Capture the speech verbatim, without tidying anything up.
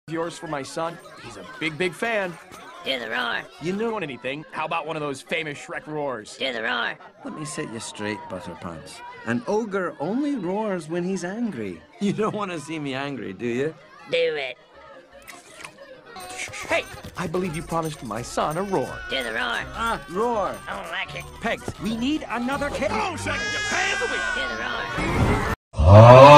yours for my son. He's a big, big fan. Do the roar. You know anything? How about one of those famous Shrek roars? Do the roar. Let me set you straight, Butterpants. An ogre only roars when he's angry. You don't want to see me angry, do you? Do it. Hey, I believe you promised my son a roar. Do the roar. Ah, roar. I don't like it. Pegs, we need another kid. Oh, shake your pants away. Do the roar.